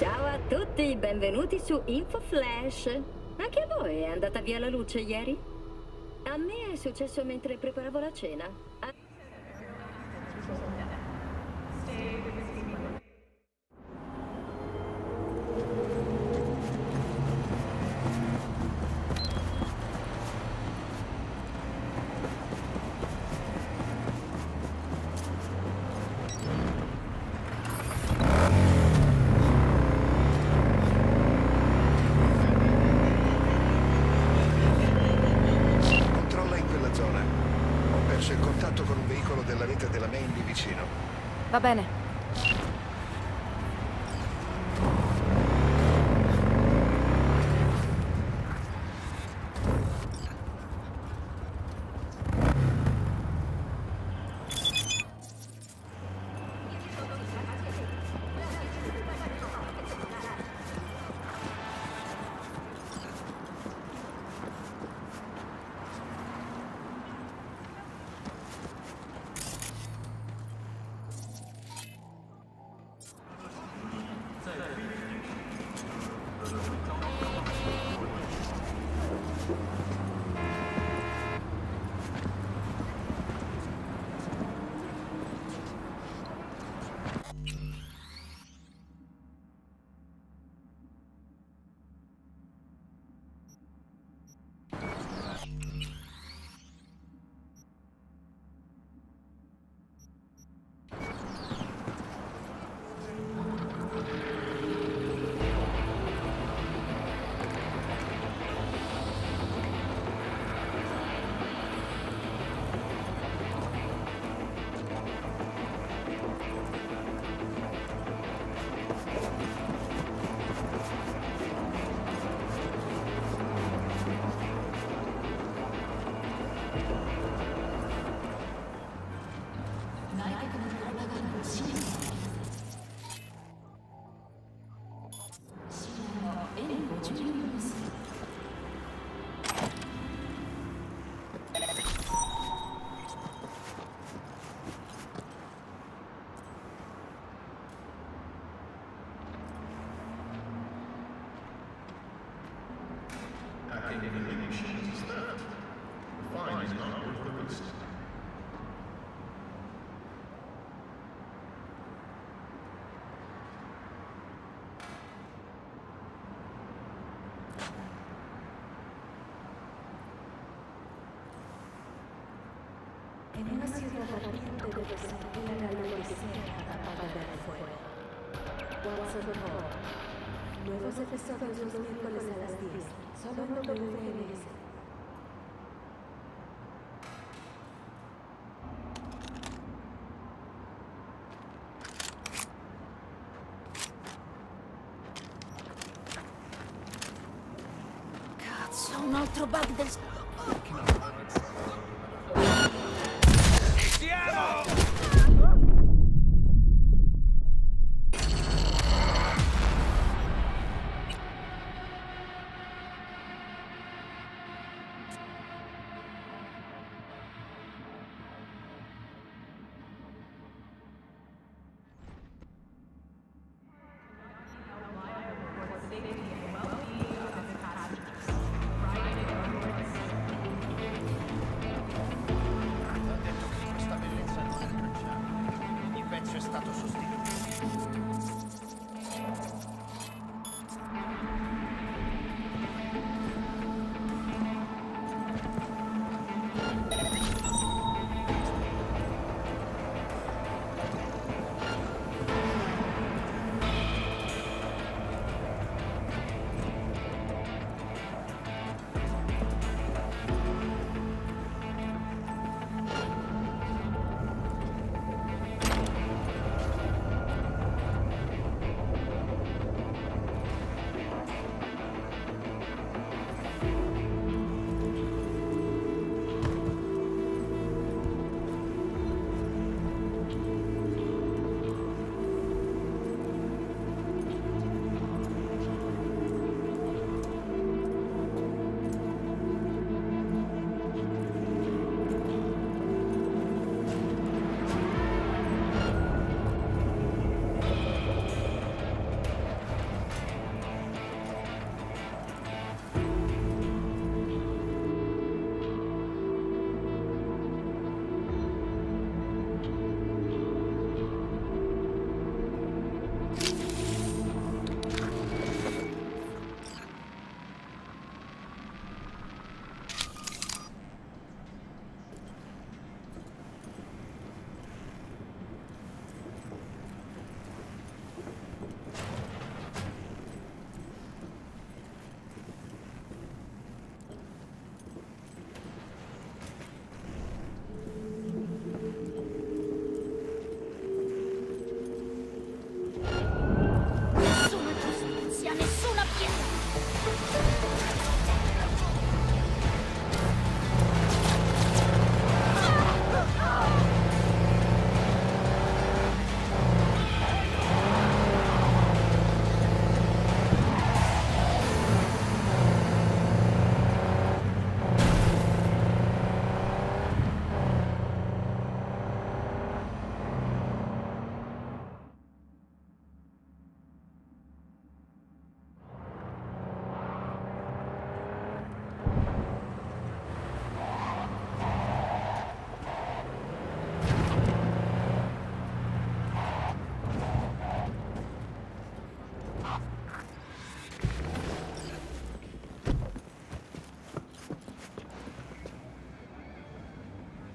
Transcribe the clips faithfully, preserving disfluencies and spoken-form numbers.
Ciao a tutti, benvenuti su InfoFlash. Anche a voi è andata via la luce ieri? A me è successo mentre preparavo la cena. A- Controlla in quella zona. Ho perso il contatto con un veicolo della rete della main lì vicino. Va bene. En una ciudad ardiente debe servir a la policía para apagar el fuego. Watson Hall. Nuevos episodios los miércoles a las diez. Solo en W N S. Cazzo, un altro bug del...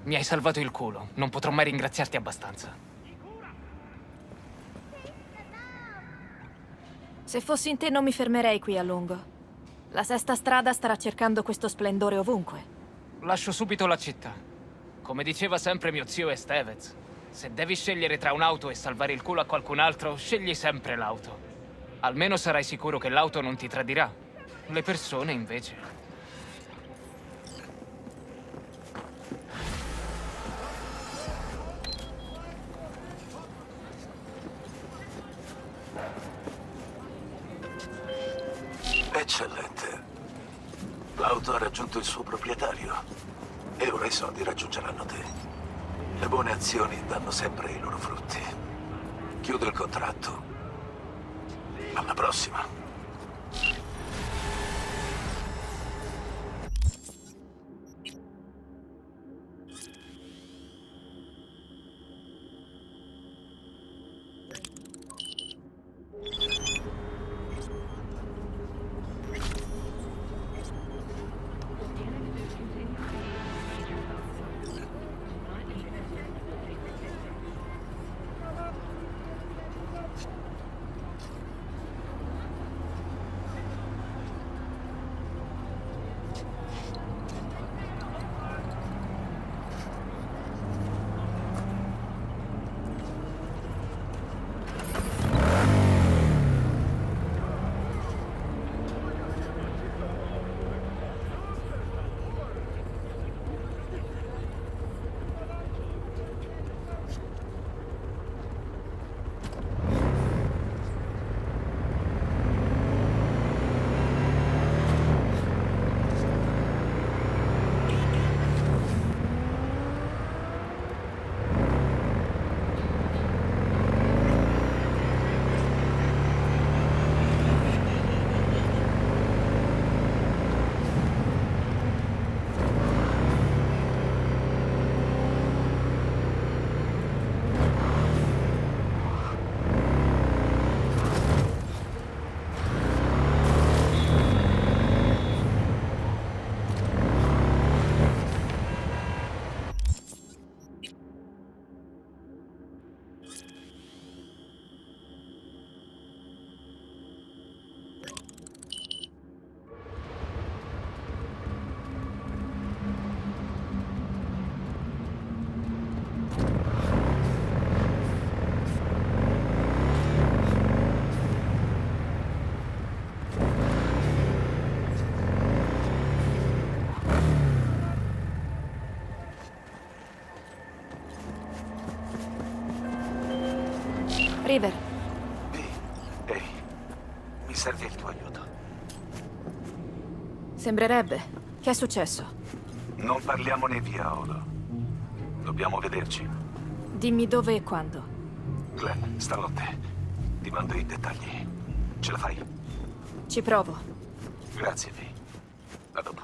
Mi hai salvato il culo. Non potrò mai ringraziarti abbastanza. Se fossi in te non mi fermerei qui a lungo. La Sesta Strada starà cercando questo splendore ovunque. Lascio subito la città. Come diceva sempre mio zio Estevez, se devi scegliere tra un'auto e salvare il culo a qualcun altro, scegli sempre l'auto. Almeno sarai sicuro che l'auto non ti tradirà. Le persone, invece... Eccellente. L'auto ha raggiunto il suo proprietario e ora i soldi raggiungeranno te. Le buone azioni danno sempre i loro frutti. Chiudo il contratto. Alla prossima. River. Vi, ehi, mi serve il tuo aiuto. Sembrerebbe. Che è successo? Non parliamone via, Olo. Dobbiamo vederci. Dimmi dove e quando. Glenn, stanotte. Ti mando i dettagli. Ce la fai? Ci provo. Grazie, Vi. A dopo.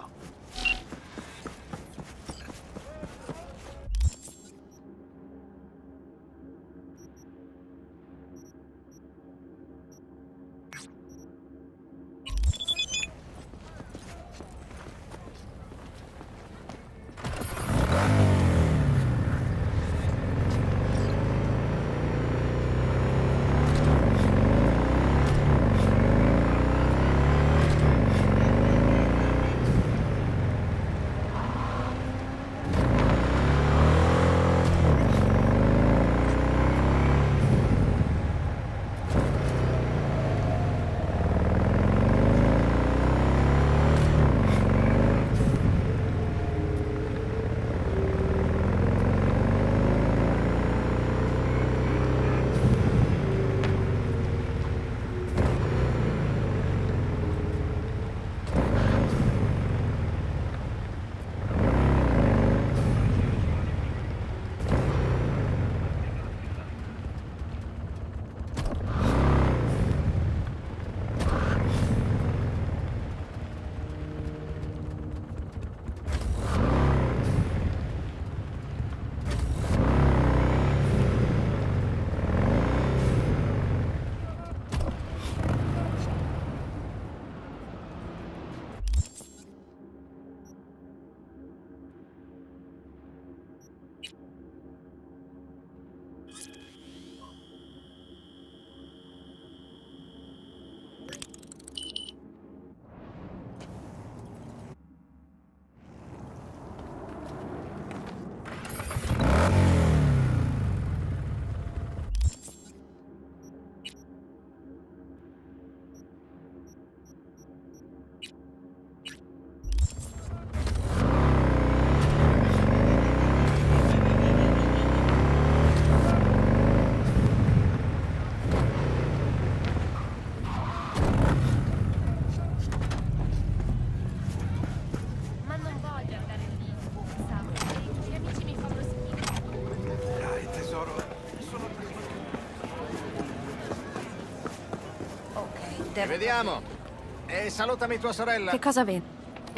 Peter. Vediamo. E salutami tua sorella. Che cosa vendi?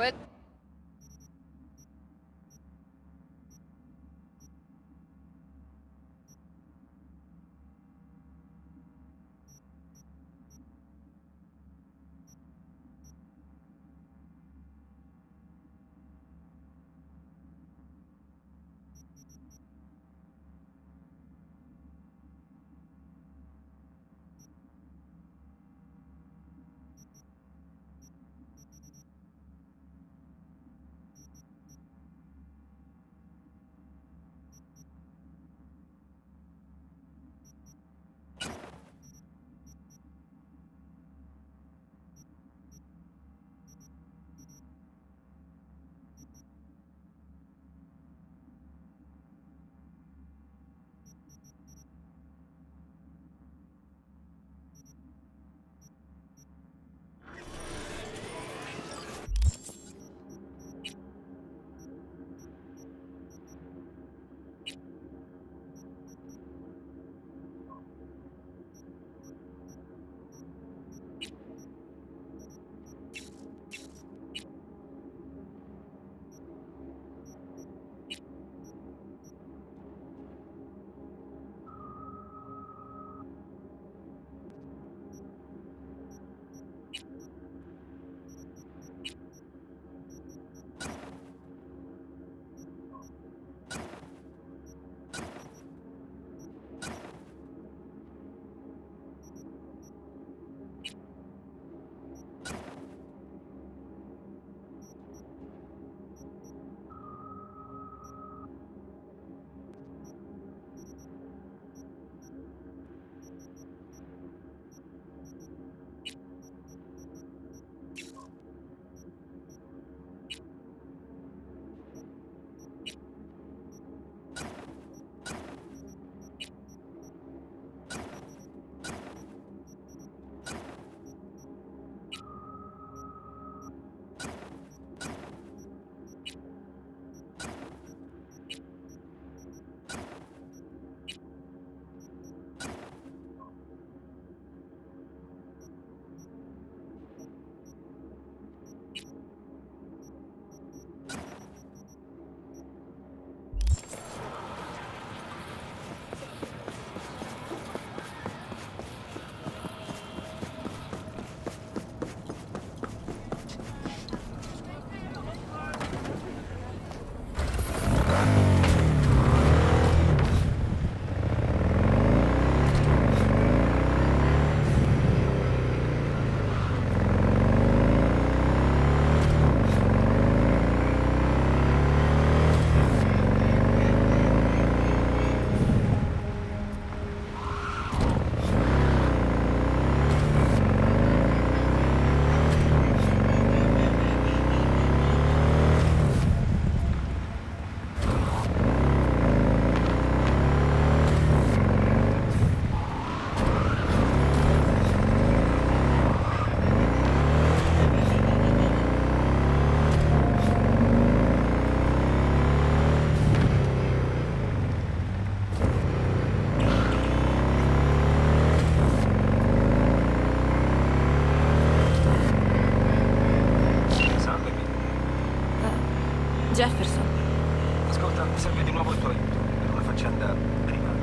Jefferson. Ascolta, mi serve di nuovo il tuo aiuto per una faccenda privata.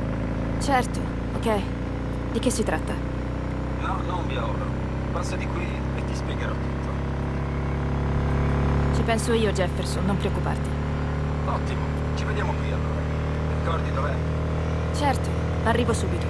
Certo, ok. Di che si tratta? No, non via oro. Passa di qui e ti spiegherò tutto. Ci penso io, Jefferson, non preoccuparti. Ottimo, ci vediamo qui allora. Ricordi dov'è? Certo, arrivo subito.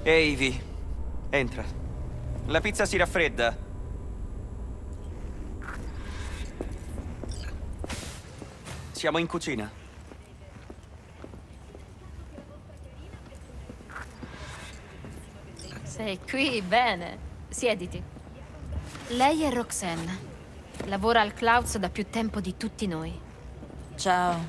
Ehi, Vi. Entra. La pizza si raffredda. Siamo in cucina. Sei qui, bene. Siediti. Lei è Roxanne. Lavora al Clouds da più tempo di tutti noi. Ciao.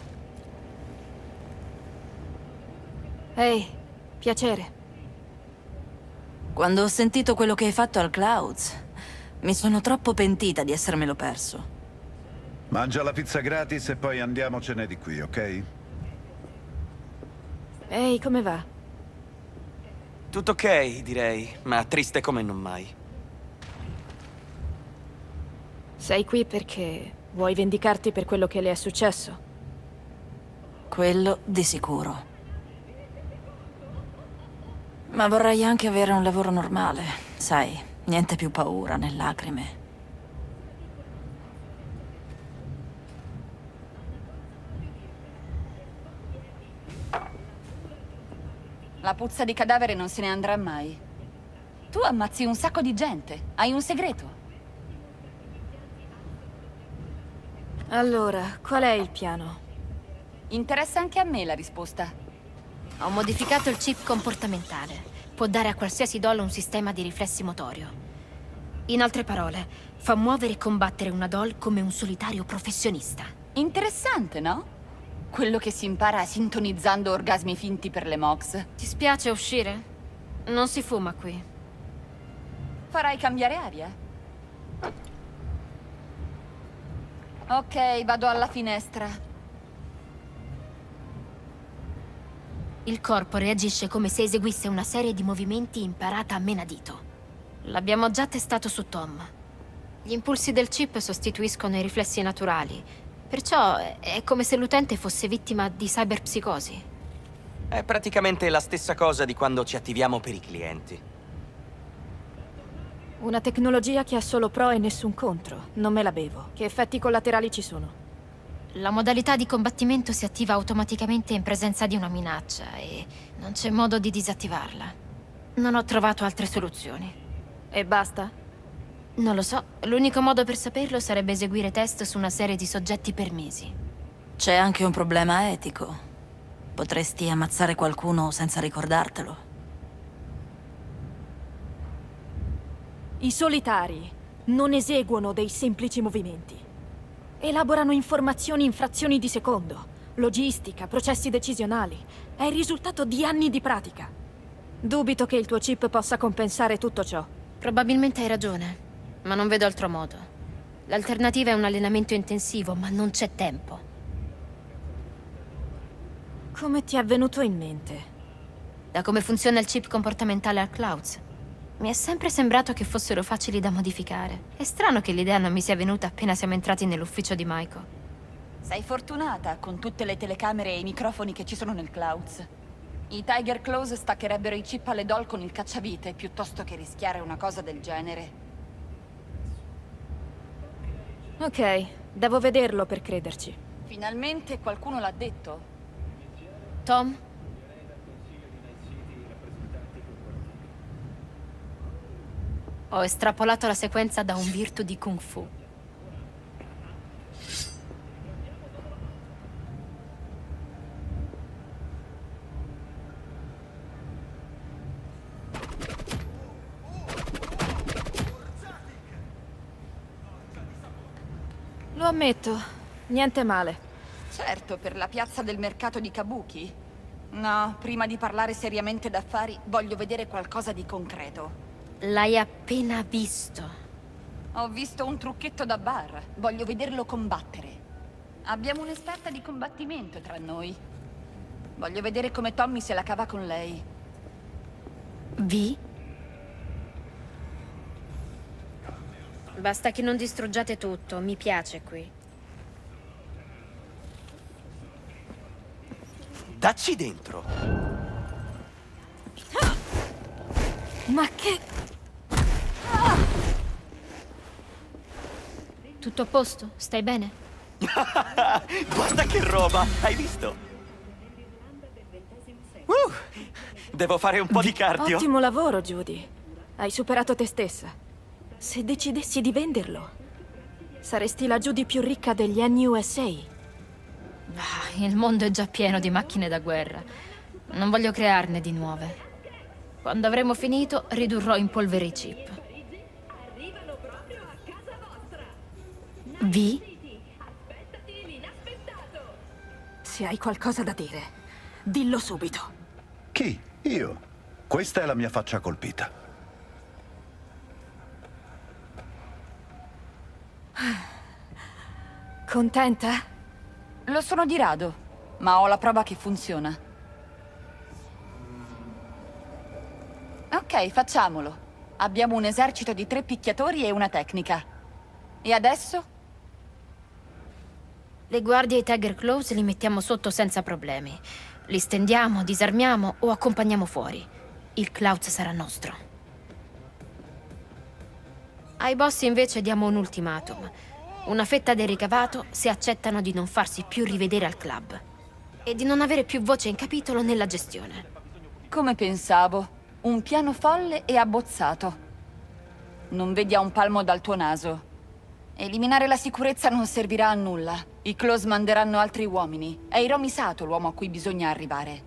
Ehi, piacere. Quando ho sentito quello che hai fatto al Clouds, mi sono troppo pentita di essermelo perso. Mangia la pizza gratis e poi andiamocene di qui, ok? Ehi, come va? Tutto ok, direi, ma triste come non mai. Sei qui perché vuoi vendicarti per quello che le è successo? Quello di sicuro. Ma vorrei anche avere un lavoro normale, sai, niente più paura né lacrime. La puzza di cadavere non se ne andrà mai. Tu ammazzi un sacco di gente. Hai un segreto. Allora, qual è il piano? Interessa anche a me la risposta. Ho modificato il chip comportamentale. Può dare a qualsiasi doll un sistema di riflessi motorio. In altre parole, fa muovere e combattere una doll come un solitario professionista. Interessante, no? Quello che si impara sintonizzando orgasmi finti per le Mox. Ti spiace uscire? Non si fuma qui. Farai cambiare aria? Ok, vado alla finestra. Il corpo reagisce come se eseguisse una serie di movimenti imparata a menadito. L'abbiamo già testato su Tom. Gli impulsi del chip sostituiscono i riflessi naturali. Perciò è come se l'utente fosse vittima di cyberpsicosi. È praticamente la stessa cosa di quando ci attiviamo per i clienti. Una tecnologia che ha solo pro e nessun contro. Non me la bevo. Che effetti collaterali ci sono? La modalità di combattimento si attiva automaticamente in presenza di una minaccia e non c'è modo di disattivarla. Non ho trovato altre soluzioni. E basta? Non lo so. L'unico modo per saperlo sarebbe eseguire test su una serie di soggetti per mesi. C'è anche un problema etico. Potresti ammazzare qualcuno senza ricordartelo. I solitari non eseguono dei semplici movimenti. Elaborano informazioni in frazioni di secondo, logistica, processi decisionali. È il risultato di anni di pratica. Dubito che il tuo chip possa compensare tutto ciò. Probabilmente hai ragione, ma non vedo altro modo. L'alternativa è un allenamento intensivo, ma non c'è tempo. Come ti è venuto in mente? Da come funziona il chip comportamentale al Clouds. Mi è sempre sembrato che fossero facili da modificare. È strano che l'idea non mi sia venuta appena siamo entrati nell'ufficio di Michael. Sei fortunata con tutte le telecamere e i microfoni che ci sono nel Clouds. I Tiger Claws staccherebbero i chip alle doll con il cacciavite piuttosto che rischiare una cosa del genere. Ok, devo vederlo per crederci. Finalmente qualcuno l'ha detto. Tom? Ho estrapolato la sequenza da un virtu di Kung Fu. Lo ammetto, niente male. Certo, per la piazza del mercato di Kabuki. No, prima di parlare seriamente d'affari, voglio vedere qualcosa di concreto. L'hai appena visto. Ho visto un trucchetto da bar. Voglio vederlo combattere. Abbiamo un'esperta di combattimento tra noi. Voglio vedere come Tommy se la cava con lei. Vi? Basta che non distruggiate tutto. Mi piace qui. Dacci dentro. Ma che... Tutto a posto? Stai bene? Guarda che roba! Hai visto? Uh, Devo fare un po' di cardio. Ottimo lavoro, Judy. Hai superato te stessa. Se decidessi di venderlo, saresti la Judy più ricca degli N U S A. Ah, il mondo è già pieno di macchine da guerra. Non voglio crearne di nuove. Quando avremo finito, ridurrò in polvere i chip. Vi? Se hai qualcosa da dire, dillo subito. Chi? Io? Questa è la mia faccia colpita. Contenta? Lo sono di rado, ma ho la prova che funziona. Ok, facciamolo. Abbiamo un esercito di tre picchiatori e una tecnica. E adesso? Le guardie e i Tiger Claws li mettiamo sotto senza problemi. Li stendiamo, disarmiamo o accompagniamo fuori. Il Cloud sarà nostro. Ai boss invece diamo un ultimatum. Una fetta del ricavato se accettano di non farsi più rivedere al club. E di non avere più voce in capitolo nella gestione. Come pensavo. Un piano folle e abbozzato. Non vedi a un palmo dal tuo naso. Eliminare la sicurezza non servirà a nulla. I Claws manderanno altri uomini. È Hiromi Sato l'uomo a cui bisogna arrivare.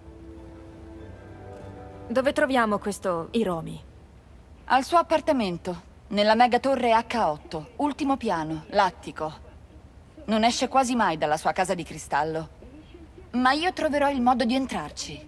Dove troviamo questo Hiromi? Al suo appartamento, nella mega torre H otto, ultimo piano, l'attico. Non esce quasi mai dalla sua casa di cristallo. Ma io troverò il modo di entrarci.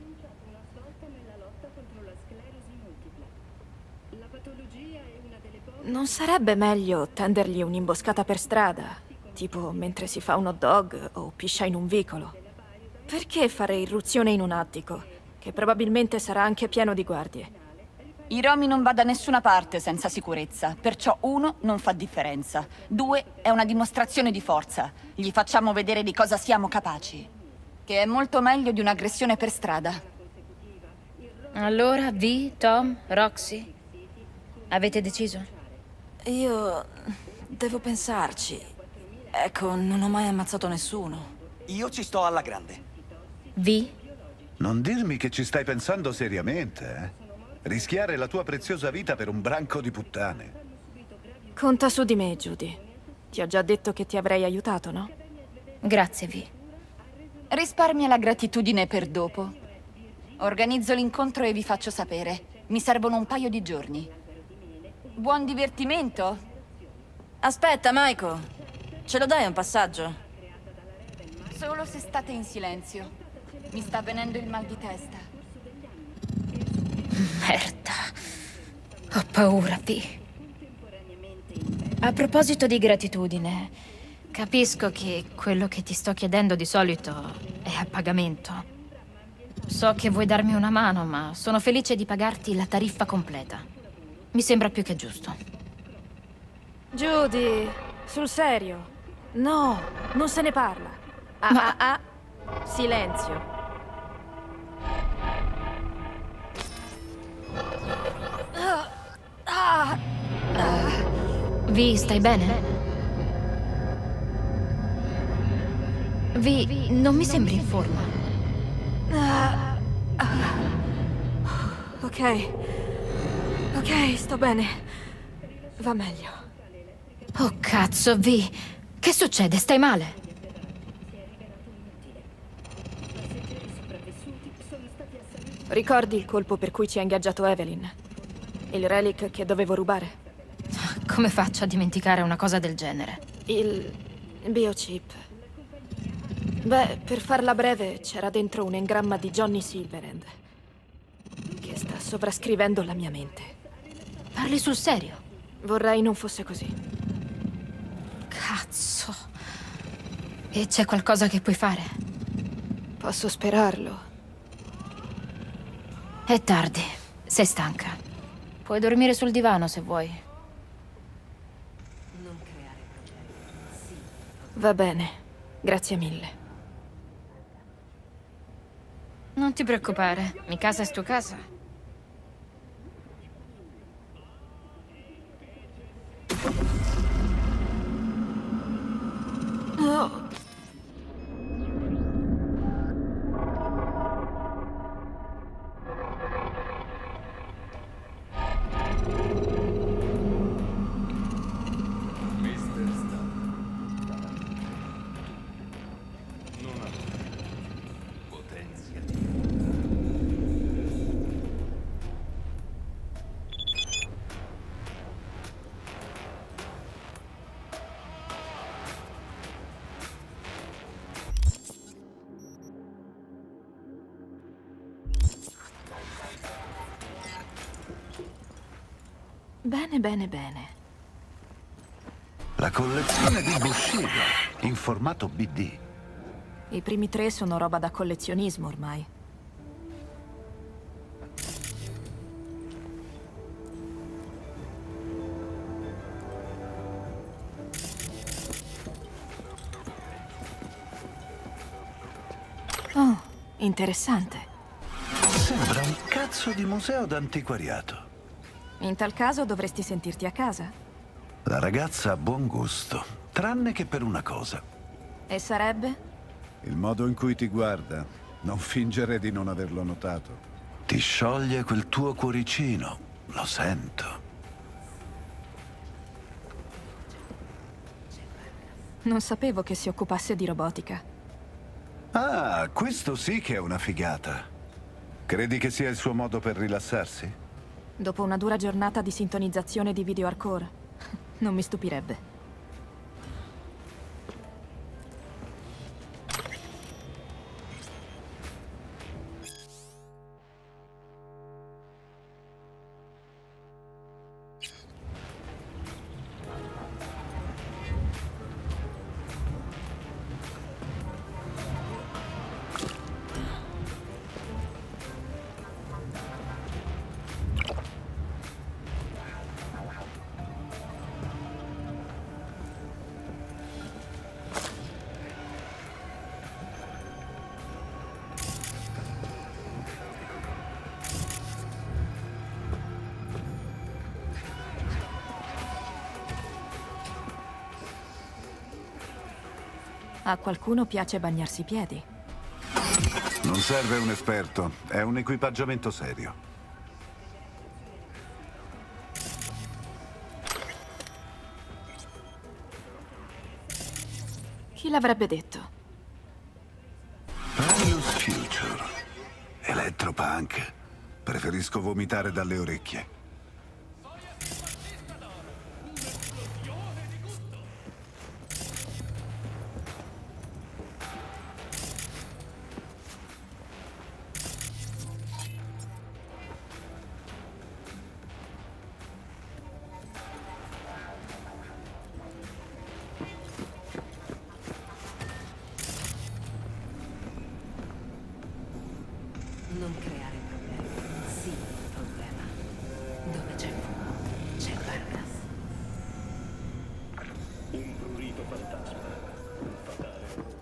Non sarebbe meglio tendergli un'imboscata per strada? Tipo mentre si fa un hot dog o piscia in un vicolo? Perché fare irruzione in un attico, che probabilmente sarà anche pieno di guardie? Hiromi non va da nessuna parte senza sicurezza, perciò uno, non fa differenza. Due, è una dimostrazione di forza. Gli facciamo vedere di cosa siamo capaci. Che è molto meglio di un'aggressione per strada. Allora, Vi, Tom, Roxy, avete deciso? Io... devo pensarci. Ecco, non ho mai ammazzato nessuno. Io ci sto alla grande. Vi? Non dirmi che ci stai pensando seriamente, eh? Rischiare la tua preziosa vita per un branco di puttane. Conta su di me, Judy. Ti ho già detto che ti avrei aiutato, no? Grazie, Vi. Risparmia la gratitudine per dopo. Organizzo l'incontro e vi faccio sapere. Mi servono un paio di giorni. Buon divertimento? Aspetta, Maiko. Ce lo dai un passaggio? Solo se state in silenzio. Mi sta venendo il mal di testa. Merda. Ho paura, Vi. A proposito di gratitudine, capisco che quello che ti sto chiedendo di solito è a pagamento. So che vuoi darmi una mano, ma sono felice di pagarti la tariffa completa. Mi sembra più che giusto. Judy, sul serio. No, non se ne parla. Ah, Ma... ah, ah. Silenzio. Ah, ah, ah. Vi, stai bene? Vi, non mi sembri in forma. Ah, ah. Ok. Ok, sto bene. Va meglio. Oh, cazzo, Vi. Che succede? Stai male? Ricordi il colpo per cui ci ha ingaggiato Evelyn? Il relic che dovevo rubare? Come faccio a dimenticare una cosa del genere? Il biochip. Beh, per farla breve, c'era dentro un engramma di Johnny Silverhand che sta sovrascrivendo la mia mente. Parli sul serio? Vorrei non fosse così. Cazzo. E c'è qualcosa che puoi fare? Posso sperarlo. È tardi. Sei stanca. Puoi dormire sul divano se vuoi. Va bene. Grazie mille. Non ti preoccupare. Mi casa è tua casa. Oh. Bene, bene, bene. La collezione di Bushido, in formato B D. I primi tre sono roba da collezionismo ormai. Oh, interessante. Sembra un cazzo di museo d'antiquariato. In tal caso dovresti sentirti a casa. La ragazza ha buon gusto, tranne che per una cosa. E sarebbe? Il modo in cui ti guarda. Non fingere di non averlo notato. Ti scioglie quel tuo cuoricino, lo sento. Non sapevo che si occupasse di robotica. Ah, questo sì che è una figata. Credi che sia il suo modo per rilassarsi? Dopo una dura giornata di sintonizzazione di video hardcore, non mi stupirebbe. A qualcuno piace bagnarsi i piedi. Non serve un esperto, è un equipaggiamento serio. Chi l'avrebbe detto? Prius Future. Elettropunk. Preferisco vomitare dalle orecchie. Non creare problemi. Sì, il problema. Dove c'è fumo, c'è Vargas. Un prurito fantasma. Fatale.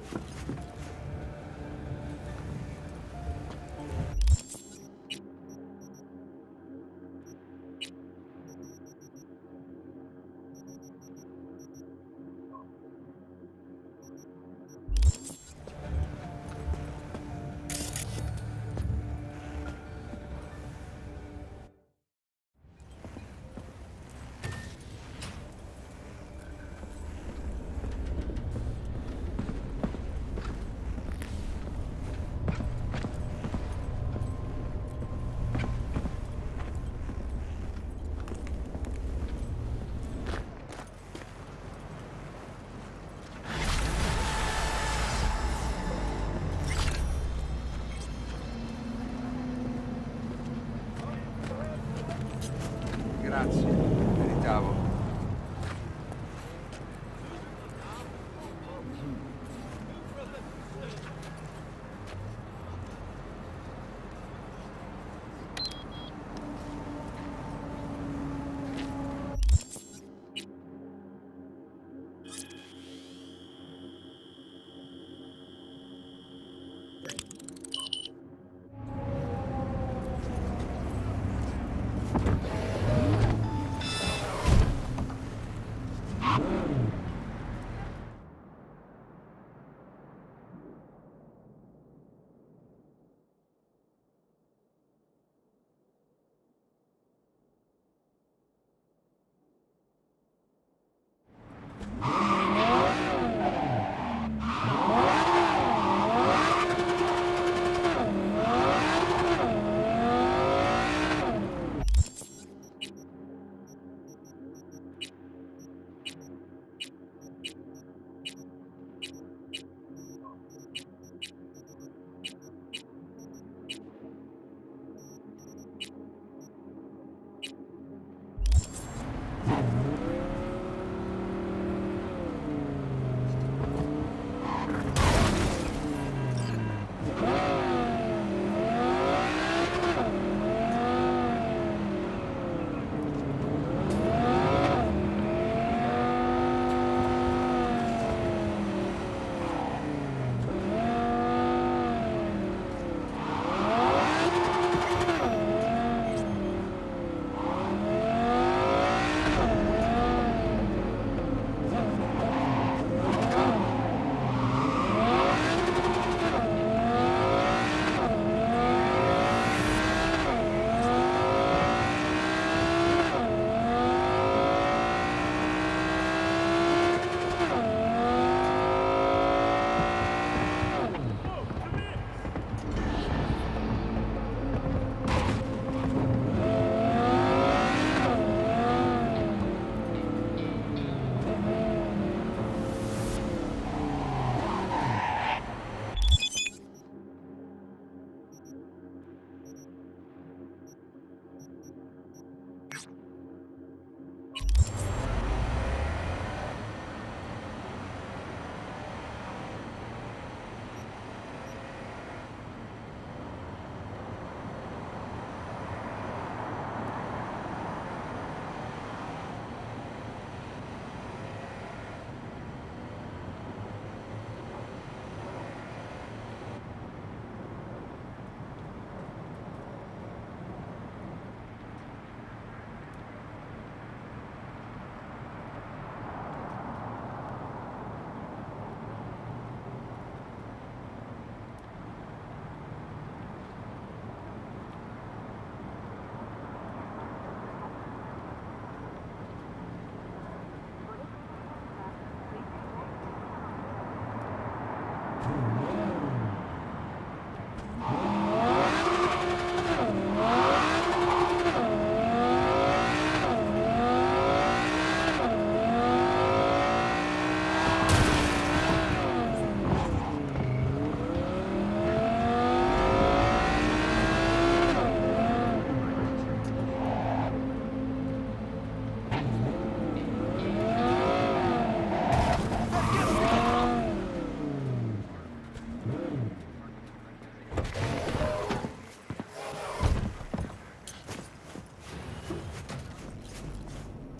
Grazie, meritavo.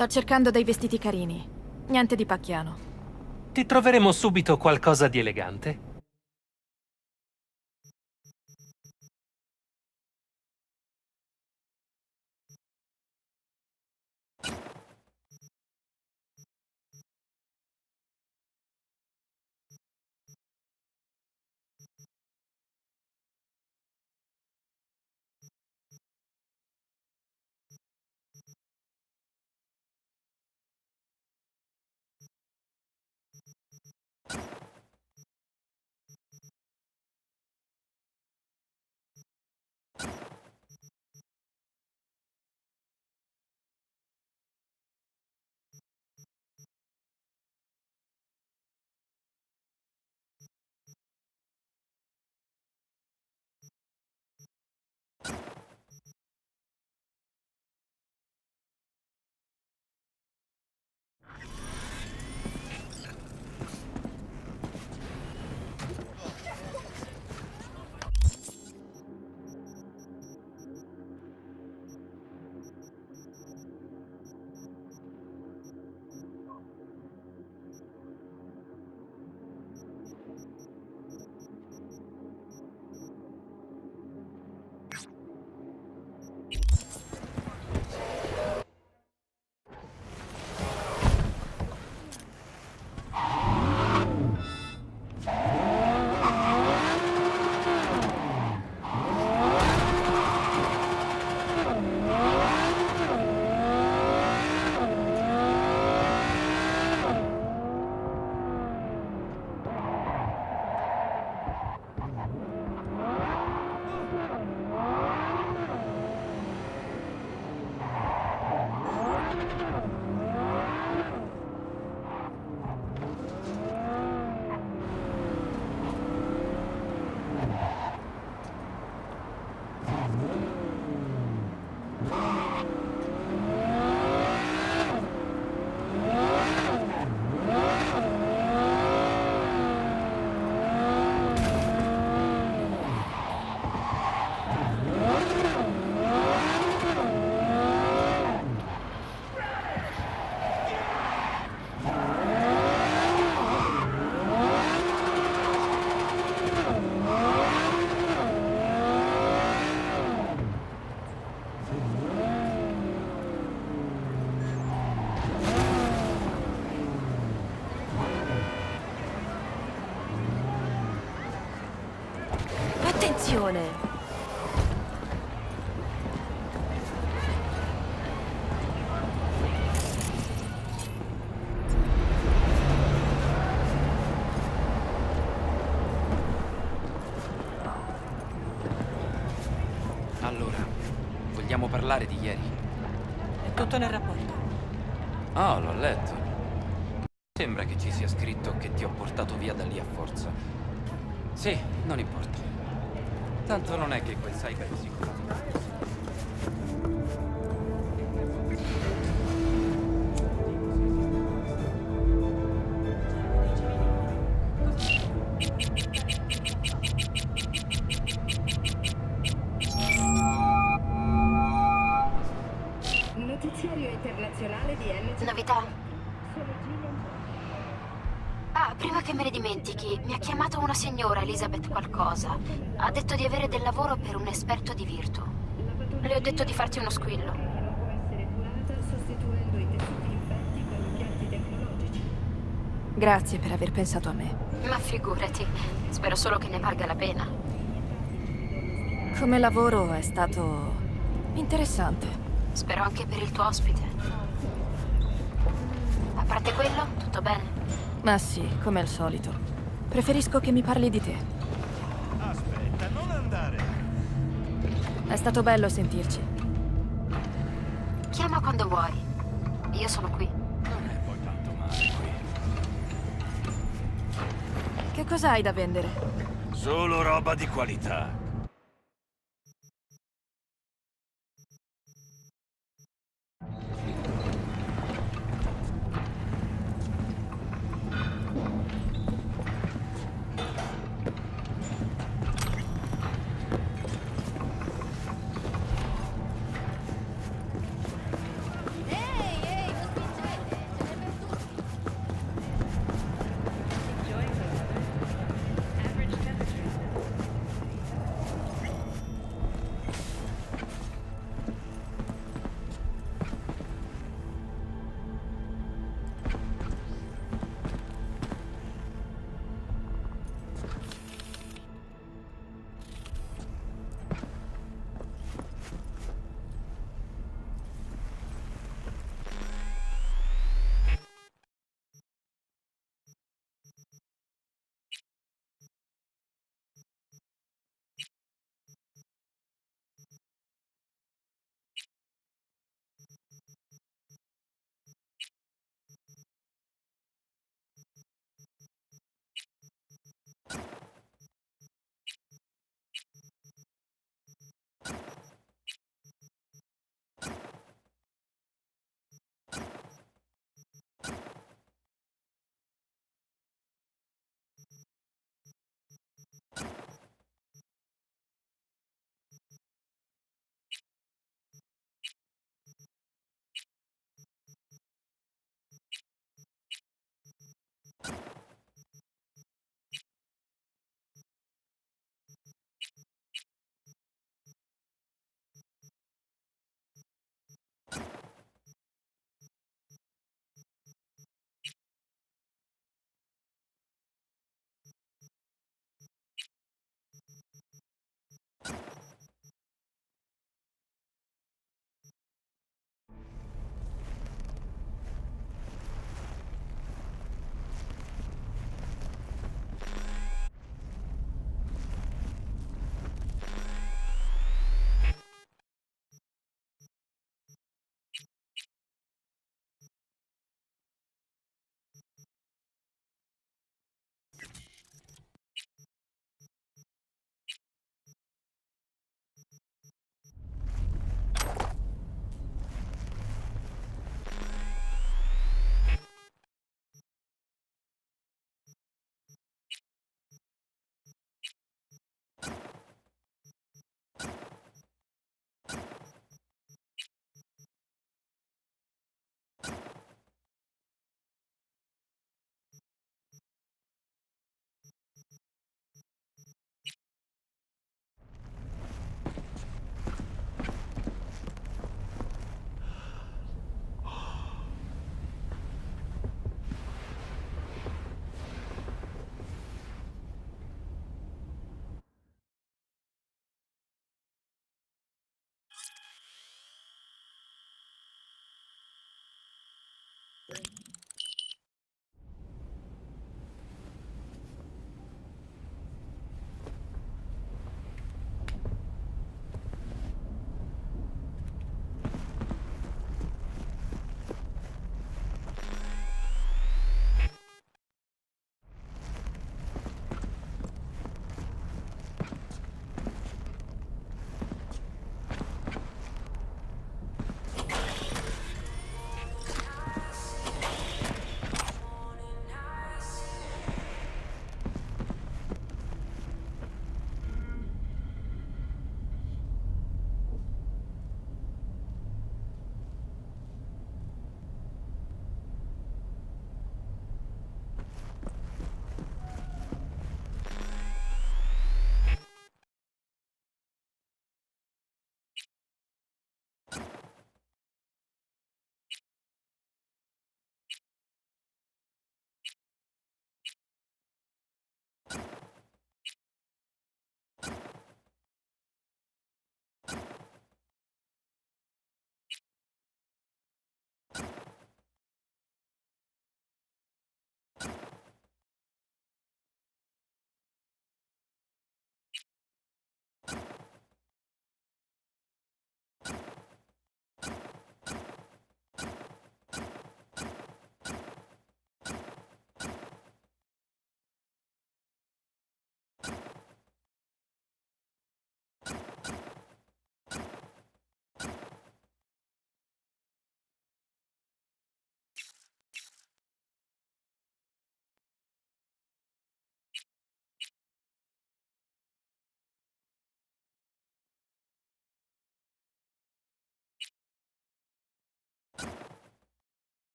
Sto cercando dei vestiti carini. Niente di pacchiano. Ti troveremo subito qualcosa di elegante. Attenzione! Allora, vogliamo parlare di ieri? È tutto nel rapporto. Oh, l'ho letto. Sembra che ci sia scritto che ti ho portato via da lì a forza. Sì, non importa. Tanto non è che quel cyber è sicuro. Notiziario internazionale di M G. Novità? Ah, prima che me ne dimentichi, mi ha chiamato una signora, Elizabeth qualcosa. Ha detto di avere del lavoro per un esperto di Virtu. Le ho detto di farti uno squillo. Grazie per aver pensato a me. Ma figurati, spero solo che ne valga la pena. Come lavoro è stato interessante. Spero anche per il tuo ospite. A parte quello, tutto bene? Ma sì, come al solito. Preferisco che mi parli di te. Aspetta, non andare. È stato bello sentirci. Chiama quando vuoi. Io sono qui. Non è poi tanto male qui. Che cos'hai da vendere? Solo roba di qualità.